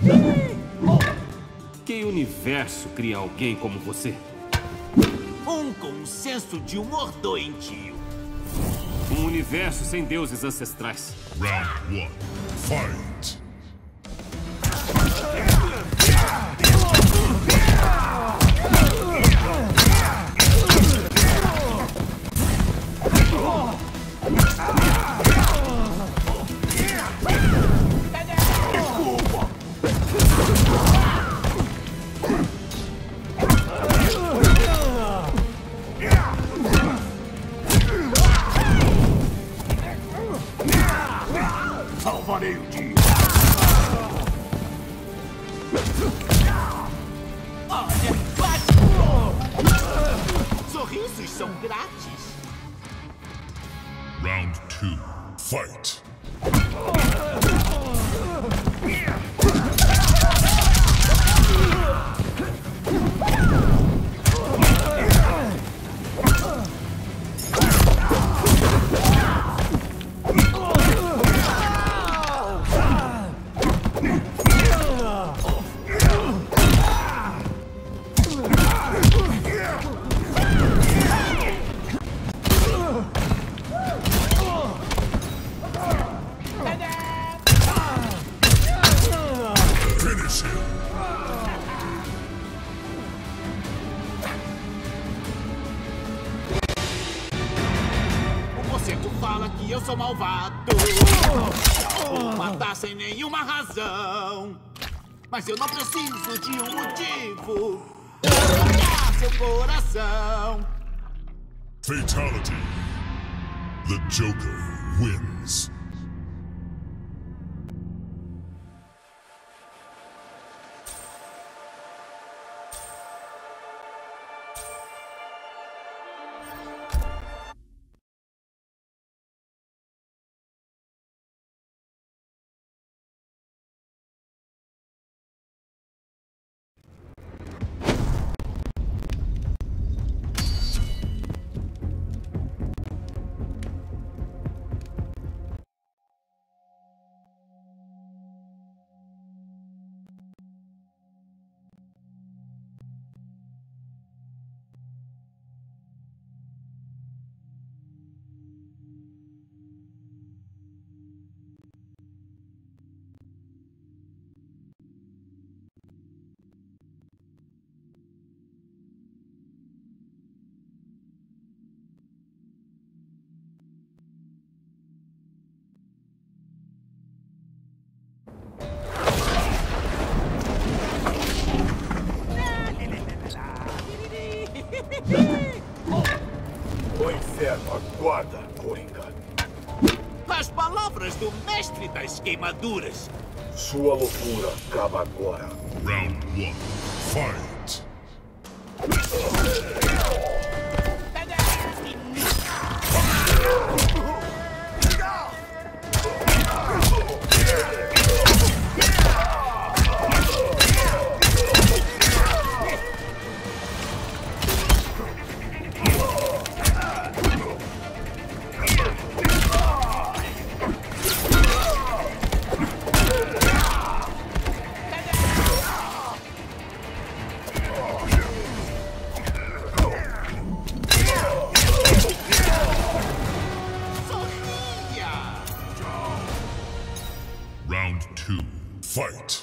Que universo cria alguém como você? Um com um senso de humor doentio. Um universo sem deuses ancestrais. Round 1. Fight! Salvarei o dia. Olha, sorrisos são grátis. Round 2. Fight! Finish him! O conceito fala que eu sou malvado. Vou matar sem nenhuma razão. Mas eu não preciso de um motivo pra matar seu coração. Fatality. The Joker wins. O inferno aguarda, Coringa. As palavras do mestre das queimaduras. Sua loucura acaba agora. Round 1. Fight! Round 2. Fight!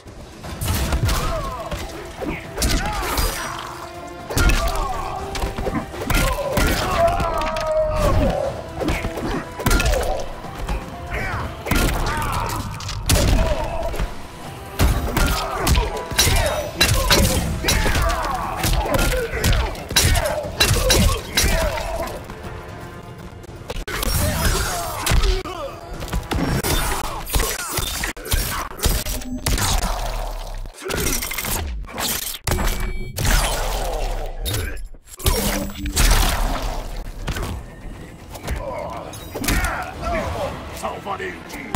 Salvarei o dia.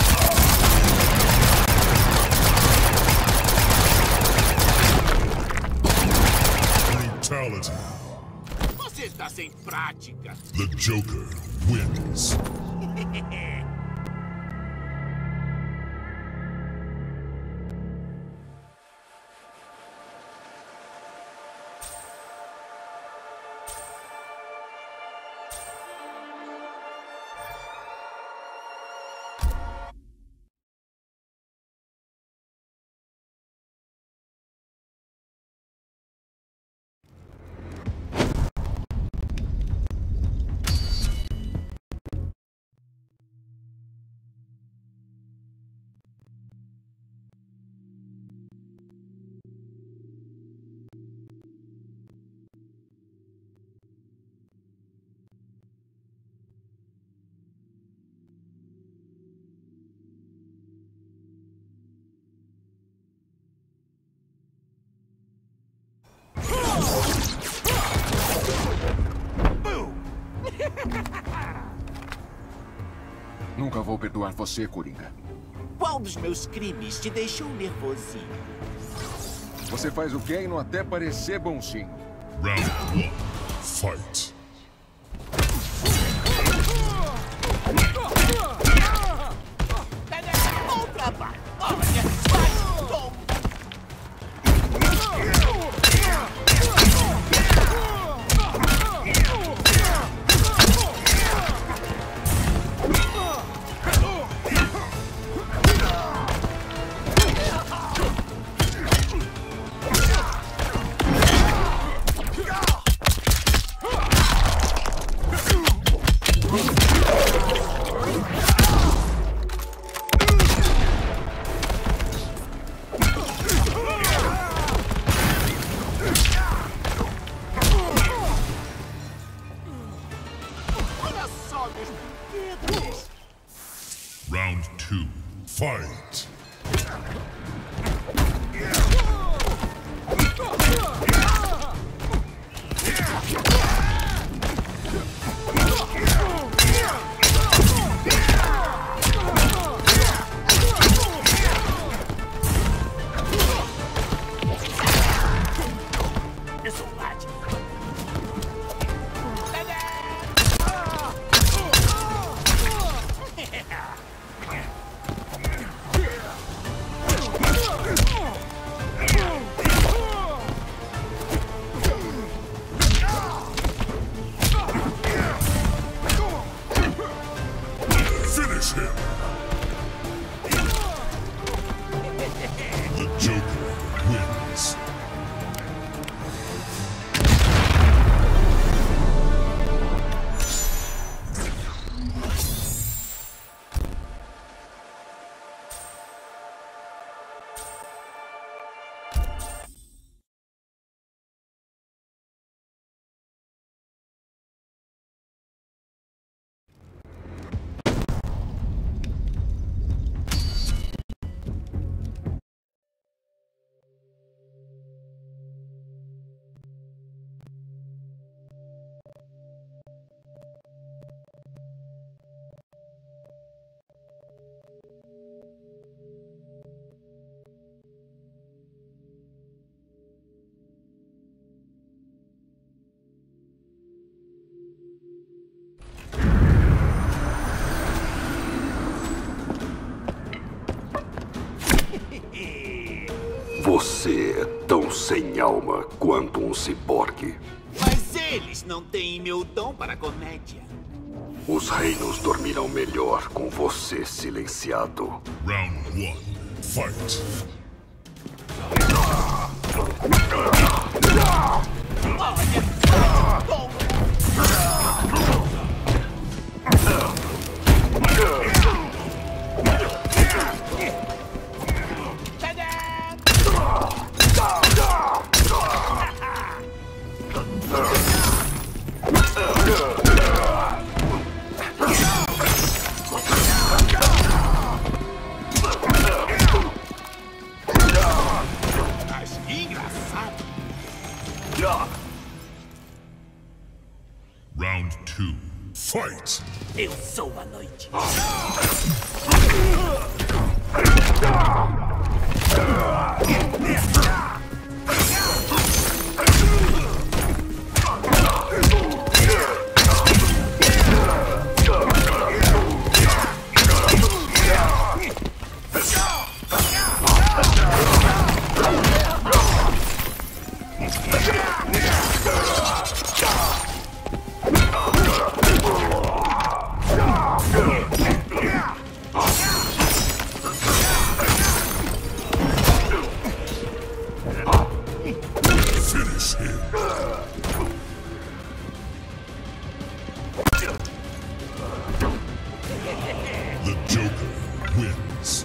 Fatality. Você está sem prática. The Joker wins. Nunca vou perdoar você, Coringa. Qual dos meus crimes te deixou nervosinho? Você faz o Kano até parecer bonzinho. Round 1. Fight. Bom trabalho! Olha, vai, toma! Olha só meus brinquedos! Round 2. Fight. Eu sou o Batman! Finish him. The Joker wins. Você é tão sem alma quanto um ciborgue. Mas eles não têm meu dom para comédia. Os reinos dormirão melhor com você silenciado. Round 1. Fight. Olha, toma! Mas que engraçado! Round 2. Fight. Eu sou a noite. Finish him. The Joker wins.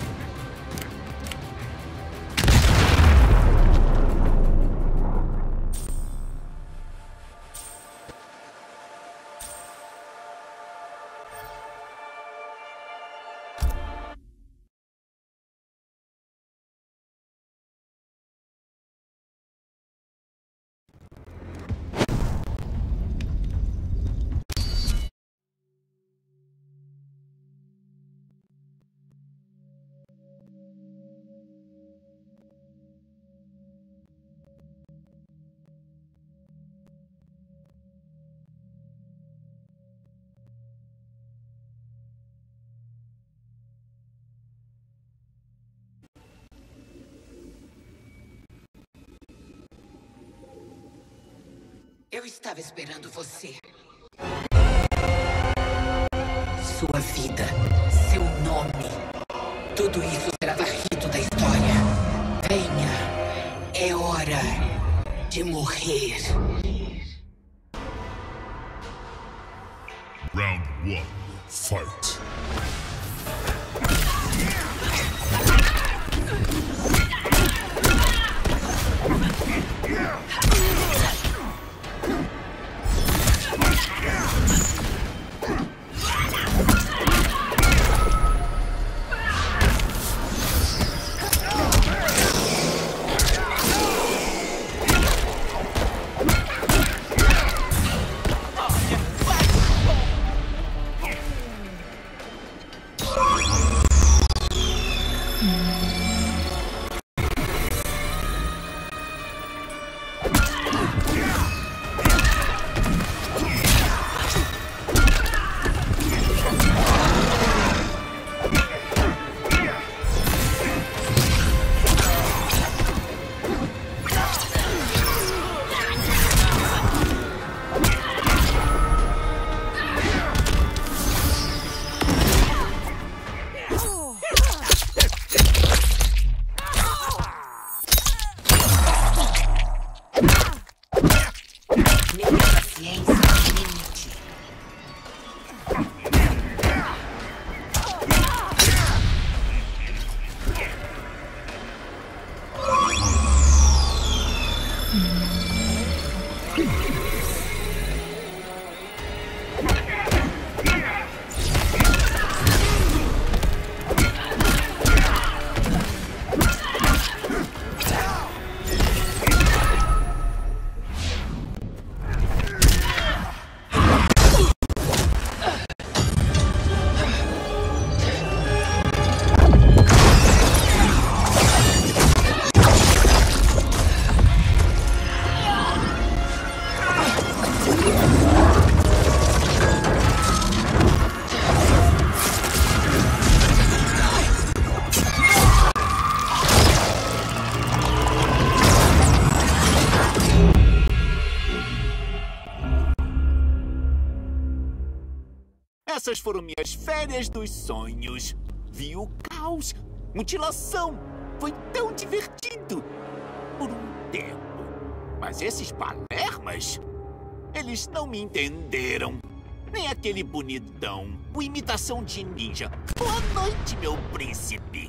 Eu estava esperando você. Sua vida, seu nome, tudo isso será varrido da história. Venha, é hora de morrer. Round 1, fight. Essas foram minhas férias dos sonhos. Vi o caos, mutilação. Foi tão divertido. Por um tempo. Mas esses palermas, eles não me entenderam. Nem aquele bonitão, o imitação de ninja. Boa noite, meu príncipe.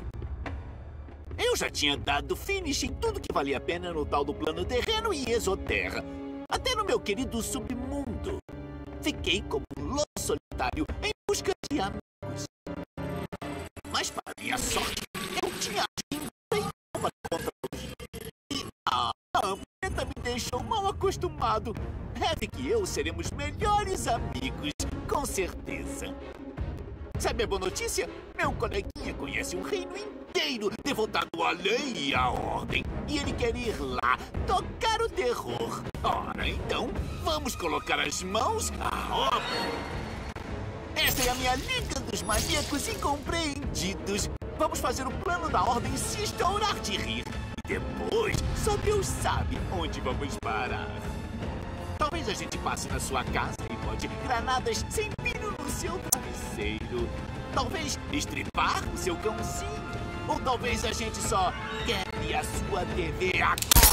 Eu já tinha dado finish em tudo que valia a pena no tal do plano terreno e exoterra. Até no meu querido submundo. Fiquei como um lobo solitário em busca de amigos. Mas, para minha sorte, eu tinha agido bem contra os... E a planeta me deixou mal acostumado. Rev e eu seremos melhores amigos, com certeza. Sabe a boa notícia? Meu coleguinha conhece um reino inteiro devotado à lei e à ordem. E ele quer ir lá tocar o terror. Ora, então, vamos colocar as mãos à obra. Esta é a minha Liga dos Maníacos Incompreendidos. Vamos fazer o plano da ordem se estourar de rir. E depois, só Deus sabe onde vamos parar. Talvez a gente passe na sua casa e bote granadas sem pino no seu travesseiro. Talvez estripar o seu cãozinho. Ou talvez a gente só quebre a sua TV agora.